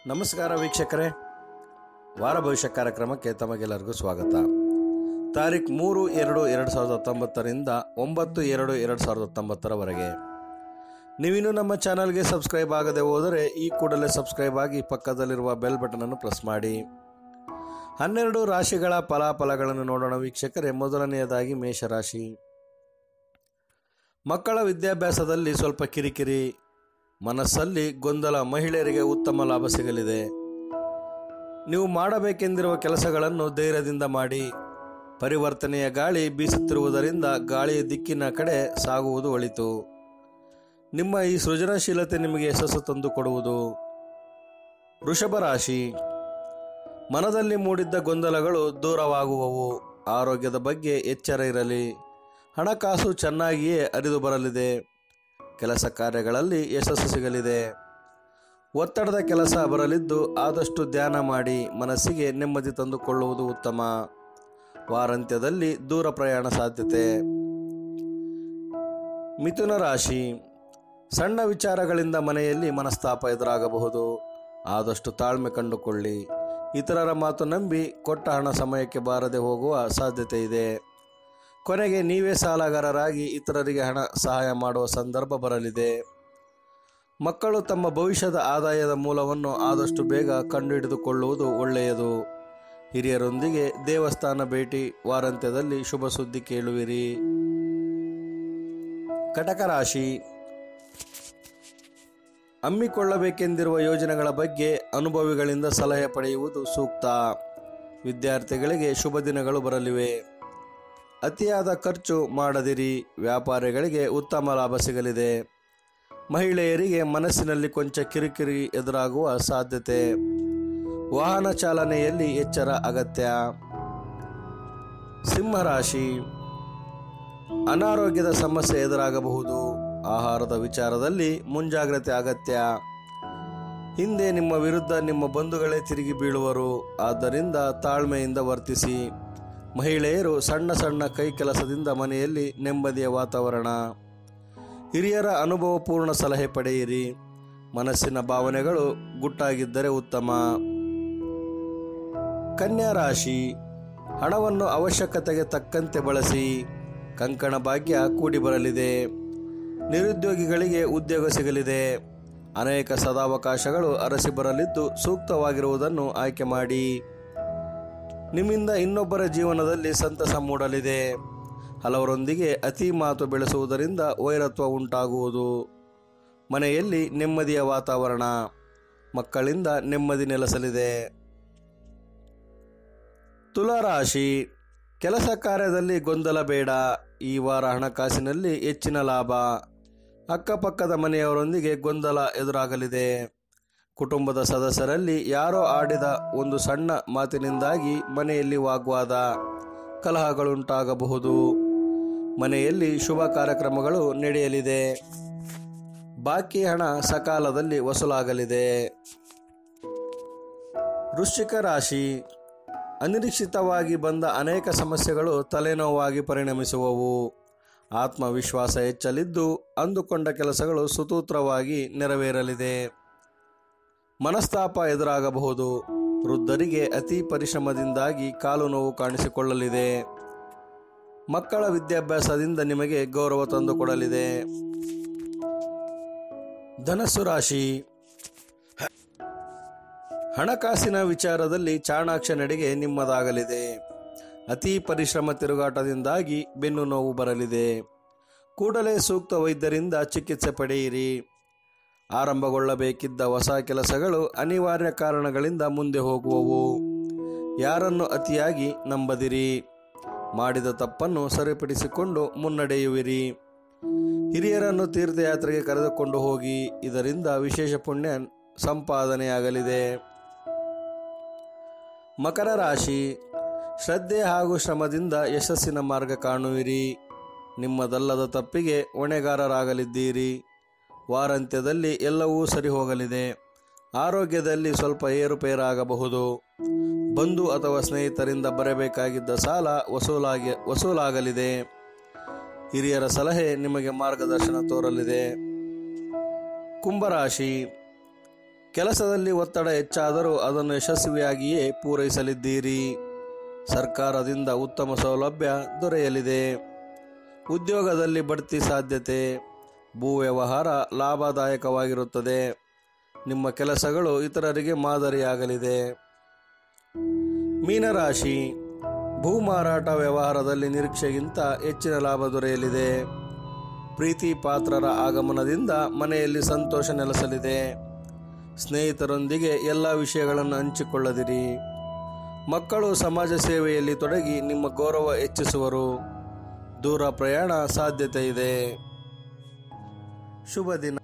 ನಮಸ್ಕಾರ ವೀಕ್ಷಕರೇ, ವಾರ ಭವಿಷ್ಯ ಕಾರ್ಯಕ್ರಮಕ್ಕೆ ತಮಗೆಲ್ಲರಿಗೂ ಸ್ವಾಗತ. ತಾರೀಖು 3/2/2019 9/2/2019 ನೀವಿನ್ನೂ ನಮ್ಮ ಚಾನಲ್ಗೆ ಸಬ್ಸ್ಕ್ರೈಬ್ ಆಗದೆ ಹೋದರೆ ಈ ಕೂಡಲೇ ಸಬ್ಸ್ಕ್ರೈಬ್ ಆಗಿ ಪಕ್ಕದಲ್ಲಿರುವ ಬೆಲ್ ಬಟನನ್ನು ಪ್ರೆಸ್ ಮಾಡಿ. 12 ರಾಶಿಗಳ ಫಲಾಫಲಗಳನ್ನು ನೋಡೋಣ ವೀಕ್ಷಕರೇ. ಮೊದಲನೆಯದಾಗಿ ಮೇಷರಾಶಿ. ಮಕ್ಕಳ ವಿದ್ಯಾಭ್ಯಾಸದಲ್ಲಿ ಸ್ವಲ್ಪ ಕಿರಿಕಿರಿ, ಮನಸ್ಸಲ್ಲಿ ಗೊಂದಲ. ಮಹಿಳೆಯರಿಗೆ ಉತ್ತಮ ಲಾಭ ಸಿಗಲಿದೆ. ನೀವು ಮಾಡಬೇಕೆಂದಿರುವ ಕೆಲಸಗಳನ್ನು ಧೈರ್ಯದಿಂದ ಮಾಡಿ. ಪರಿವರ್ತನೆಯ ಗಾಳಿ ಬೀಸುತ್ತಿರುವುದರಿಂದ ಗಾಳಿಯ ದಿಕ್ಕಿನ ಕಡೆ ಸಾಗುವುದು ಒಳಿತು. ನಿಮ್ಮ ಈ ಸೃಜನಶೀಲತೆ ನಿಮಗೆ ಯಶಸ್ಸು ತಂದು ಕೊಡುವುದು. ವೃಷಭ ರಾಶಿ. ಮನದಲ್ಲಿ ಮೂಡಿದ್ದ ಗೊಂದಲಗಳು ದೂರವಾಗುವವು. ಆರೋಗ್ಯದ ಬಗ್ಗೆ ಎಚ್ಚರ ಇರಲಿ. ಹಣಕಾಸು ಚೆನ್ನಾಗಿಯೇ ಹರಿದು ಬರಲಿದೆ. ಕೆಲಸ ಕಾರ್ಯಗಳಲ್ಲಿ ಯಶಸ್ಸು ಸಿಗಲಿದೆ. ಒತ್ತಡದ ಕೆಲಸ ಬರಲಿದ್ದು ಆದಷ್ಟು ಧ್ಯಾನ ಮಾಡಿ ಮನಸ್ಸಿಗೆ ನೆಮ್ಮದಿ ತಂದುಕೊಳ್ಳುವುದು ಉತ್ತಮ. ವಾರಾಂತ್ಯದಲ್ಲಿ ದೂರ ಪ್ರಯಾಣ ಸಾಧ್ಯತೆ. ಮಿಥುನ ರಾಶಿ. ಸಣ್ಣ ವಿಚಾರಗಳಿಂದ ಮನೆಯಲ್ಲಿ ಮನಸ್ತಾಪ ಎದುರಾಗಬಹುದು. ಆದಷ್ಟು ತಾಳ್ಮೆ ಕಂಡುಕೊಳ್ಳಿ. ಇತರರ ಮಾತು ನಂಬಿ ಕೊಟ್ಟ ಹಣ ಸಮಯಕ್ಕೆ ಬಾರದೆ ಹೋಗುವ ಸಾಧ್ಯತೆ ಇದೆ. ಕೊನೆಗೆ ನೀವೇ ಸಾಲಗಾರರಾಗಿ ಇತರರಿಗೆ ಹಣ ಸಹಾಯ ಮಾಡುವ ಸಂದರ್ಭ ಬರಲಿದೆ. ಮಕ್ಕಳು ತಮ್ಮ ಭವಿಷ್ಯದ ಆದಾಯದ ಮೂಲವನ್ನು ಆದಷ್ಟು ಬೇಗ ಕಂಡುಹಿಡಿದುಕೊಳ್ಳುವುದು ಒಳ್ಳೆಯದು. ಹಿರಿಯರೊಂದಿಗೆ ದೇವಸ್ಥಾನ ಭೇಟಿ. ವಾರಾಂತ್ಯದಲ್ಲಿ ಶುಭ ಸುದ್ದಿ ಕೇಳುವಿರಿ. ಕಟಕ ರಾಶಿ. ಹಮ್ಮಿಕೊಳ್ಳಬೇಕೆಂದಿರುವ ಯೋಜನೆಗಳ ಬಗ್ಗೆ ಅನುಭವಿಗಳಿಂದ ಸಲಹೆ ಪಡೆಯುವುದು ಸೂಕ್ತ. ವಿದ್ಯಾರ್ಥಿಗಳಿಗೆ ಶುಭ ದಿನಗಳು ಬರಲಿವೆ. ಅತಿಯಾದ ಖರ್ಚು ಮಾಡದಿರಿ. ವ್ಯಾಪಾರಿಗಳಿಗೆ ಉತ್ತಮ ಲಾಭ ಸಿಗಲಿದೆ. ಮಹಿಳೆಯರಿಗೆ ಮನಸ್ಸಿನಲ್ಲಿ ಕೊಂಚ ಕಿರಿಕಿರಿ ಎದುರಾಗುವ ಸಾಧ್ಯತೆ. ವಾಹನ ಚಾಲನೆಯಲ್ಲಿ ಎಚ್ಚರ ಅಗತ್ಯ. ಸಿಂಹರಾಶಿ. ಅನಾರೋಗ್ಯದ ಸಮಸ್ಯೆ ಎದುರಾಗಬಹುದು. ಆಹಾರದ ವಿಚಾರದಲ್ಲಿ ಮುಂಜಾಗ್ರತೆ ಅಗತ್ಯ. ಹಿಂದೆ ನಿಮ್ಮ ವಿರುದ್ಧ ನಿಮ್ಮ ಬಂಧುಗಳೇ ತಿರುಗಿ ಬೀಳುವರು. ಆದ್ದರಿಂದ ತಾಳ್ಮೆಯಿಂದ ವರ್ತಿಸಿ. ಮಹಿಳೆಯರು ಸಣ್ಣ ಸಣ್ಣ ಕೈ ಕೆಲಸದಿಂದ ಮನೆಯಲ್ಲಿ ನೆಮ್ಮದಿಯ ವಾತಾವರಣ. ಹಿರಿಯರ ಅನುಭವಪೂರ್ಣ ಸಲಹೆ ಪಡೆಯಿರಿ. ಮನಸ್ಸಿನ ಭಾವನೆಗಳು ಗುಟ್ಟಾಗಿದ್ದರೆ ಉತ್ತಮ. ಕನ್ಯಾ ರಾಶಿ. ಹಣವನ್ನು ಅವಶ್ಯಕತೆಗೆ ತಕ್ಕಂತೆ ಬಳಸಿ. ಕಂಕಣ ಭಾಗ್ಯ ಕೂಡಿ ಬರಲಿದೆ. ನಿರುದ್ಯೋಗಿಗಳಿಗೆ ಉದ್ಯೋಗ ಸಿಗಲಿದೆ. ಅನೇಕ ಸದಾವಕಾಶಗಳು ಅರಸಿ ಬರಲಿದ್ದು ಸೂಕ್ತವಾಗಿರುವುದನ್ನು ಆಯ್ಕೆ ಮಾಡಿ. ನಿಮ್ಮಿಂದ ಇನ್ನೊಬ್ಬರ ಜೀವನದಲ್ಲಿ ಸಂತಸ ಮೂಡಲಿದೆ. ಹಲವರೊಂದಿಗೆ ಅತಿ ಮಾತು ಬೆಳೆಸುವುದರಿಂದ ವೈರತ್ವ ಉಂಟಾಗುವುದು. ಮನೆಯಲ್ಲಿ ನೆಮ್ಮದಿಯ ವಾತಾವರಣ. ಮಕ್ಕಳಿಂದ ನೆಮ್ಮದಿ ನೆಲೆಸಲಿದೆ. ತುಲಾರಾಶಿ. ಕೆಲಸ ಕಾರ್ಯದಲ್ಲಿ ಗೊಂದಲ ಬೇಡ. ಈ ವಾರ ಹಣಕಾಸಿನಲ್ಲಿ ಹೆಚ್ಚಿನ ಲಾಭ. ಅಕ್ಕಪಕ್ಕದ ಮನೆಯವರೊಂದಿಗೆ ಗೊಂದಲ ಎದುರಾಗಲಿದೆ. ಕುಟುಂಬದ ಸದಸ್ಯರಲ್ಲಿ ಯಾರೋ ಆಡಿದ ಒಂದು ಸಣ್ಣ ಮಾತಿನಿಂದಾಗಿ ಮನೆಯಲ್ಲಿ ವಾಗ್ವಾದ, ಕಲಹಗಳುಂಟಾಗಬಹುದು. ಮನೆಯಲ್ಲಿ ಶುಭ ಕಾರ್ಯಕ್ರಮಗಳು ನಡೆಯಲಿದೆ. ಬಾಕಿ ಹಣ ಸಕಾಲದಲ್ಲಿ ವಸೂಲಾಗಲಿದೆ. ವೃಶ್ಚಿಕ ರಾಶಿ. ಅನಿರೀಕ್ಷಿತವಾಗಿ ಬಂದ ಅನೇಕ ಸಮಸ್ಯೆಗಳು ತಲೆನೋವಾಗಿ ಪರಿಣಮಿಸುವವು. ಆತ್ಮವಿಶ್ವಾಸ ಹೆಚ್ಚಲಿದ್ದು ಅಂದುಕೊಂಡ ಕೆಲಸಗಳು ಸುಸೂತ್ರವಾಗಿ ನೆರವೇರಲಿದೆ. ಮನಸ್ತಾಪ ಎದುರಾಗಬಹುದು. ವೃದ್ಧರಿಗೆ ಅತಿ ಪರಿಶ್ರಮದಿಂದಾಗಿ ಕಾಲು ನೋವು ಕಾಣಿಸಿಕೊಳ್ಳಲಿದೆ. ಮಕ್ಕಳ ವಿದ್ಯಾಭ್ಯಾಸದಿಂದ ನಿಮಗೆ ಗೌರವ ತಂದುಕೊಡಲಿದೆ. ಧನಸ್ಸು ರಾಶಿ. ಹಣಕಾಸಿನ ವಿಚಾರದಲ್ಲಿ ಚಾಣಾಕ್ಷ ನಡೆಗೆ ನಿಮ್ಮದಾಗಲಿದೆ. ಅತಿ ಪರಿಶ್ರಮ ತಿರುಗಾಟದಿಂದಾಗಿ ಬೆನ್ನು ನೋವು ಬರಲಿದೆ. ಕೂಡಲೇ ಸೂಕ್ತ ವೈದ್ಯರಿಂದ ಚಿಕಿತ್ಸೆ ಪಡೆಯಿರಿ. ಆರಂಭಗೊಳ್ಳಬೇಕಿದ್ದ ಹೊಸ ಕೆಲಸಗಳು ಅನಿವಾರ್ಯ ಕಾರಣಗಳಿಂದ ಮುಂದೆ ಹೋಗುವವು. ಯಾರನ್ನು ಅತಿಯಾಗಿ ನಂಬದಿರಿ. ಮಾಡಿದ ತಪ್ಪನ್ನು ಸರಿಪಡಿಸಿಕೊಂಡು ಮುನ್ನಡೆಯುವಿರಿ. ಹಿರಿಯರನ್ನು ತೀರ್ಥಯಾತ್ರೆಗೆ ಕರೆದುಕೊಂಡು ಹೋಗಿ. ಇದರಿಂದ ವಿಶೇಷ ಪುಣ್ಯ ಸಂಪಾದನೆಯಾಗಲಿದೆ. ಮಕರ ರಾಶಿ. ಶ್ರದ್ಧೆ ಹಾಗೂ ಶ್ರಮದಿಂದ ಯಶಸ್ಸಿನ ಮಾರ್ಗ ಕಾಣುವಿರಿ. ನಿಮ್ಮದಲ್ಲದ ತಪ್ಪಿಗೆ ಹೊಣೆಗಾರರಾಗಲಿದ್ದೀರಿ. ವಾರಾಂತ್ಯದಲ್ಲಿ ಎಲ್ಲವೂ ಸರಿ ಹೋಗಲಿದೆ. ಆರೋಗ್ಯದಲ್ಲಿ ಸ್ವಲ್ಪ ಏರುಪೇರಾಗಬಹುದು. ಬಂಧು ಅಥವಾ ಸ್ನೇಹಿತರಿಂದ ಬರಬೇಕಾಗಿದ್ದ ಸಾಲ ವಸೂಲಾಗಲಿದೆ. ಹಿರಿಯರ ಸಲಹೆ ನಿಮಗೆ ಮಾರ್ಗದರ್ಶನ ತೋರಲಿದೆ. ಕುಂಭರಾಶಿ. ಕೆಲಸದಲ್ಲಿ ಒತ್ತಡ ಹೆಚ್ಚಾದರೂ ಅದನ್ನು ಯಶಸ್ವಿಯಾಗಿಯೇ ಪೂರೈಸಲಿದ್ದೀರಿ. ಸರ್ಕಾರದಿಂದ ಉತ್ತಮ ಸೌಲಭ್ಯ ದೊರೆಯಲಿದೆ. ಉದ್ಯೋಗದಲ್ಲಿ ಬಡ್ತಿ ಸಾಧ್ಯತೆ. ಭೂ ವ್ಯವಹಾರ ಲಾಭದಾಯಕವಾಗಿರುತ್ತದೆ. ನಿಮ್ಮ ಕೆಲಸಗಳು ಇತರರಿಗೆ ಮಾದರಿಯಾಗಲಿದೆ. ಮೀನರಾಶಿ, ಭೂ ಮಾರಾಟ ವ್ಯವಹಾರದಲ್ಲಿ ನಿರೀಕ್ಷೆಗಿಂತ ಹೆಚ್ಚಿನ ಲಾಭ ದೊರೆಯಲಿದೆ. ಪ್ರೀತಿ ಪಾತ್ರರ ಆಗಮನದಿಂದ ಮನೆಯಲ್ಲಿ ಸಂತೋಷ ನೆಲೆಸಲಿದೆ. ಸ್ನೇಹಿತರೊಂದಿಗೆ ಎಲ್ಲ ವಿಷಯಗಳನ್ನು ಹಂಚಿಕೊಳ್ಳದಿರಿ. ಮಕ್ಕಳು ಸಮಾಜ ಸೇವೆಯಲ್ಲಿ ತೊಡಗಿ ನಿಮ್ಮ ಗೌರವ ಹೆಚ್ಚಿಸುವರು. ದೂರ ಪ್ರಯಾಣ ಸಾಧ್ಯತೆ ಇದೆ. ಶುಭ ದಿನ.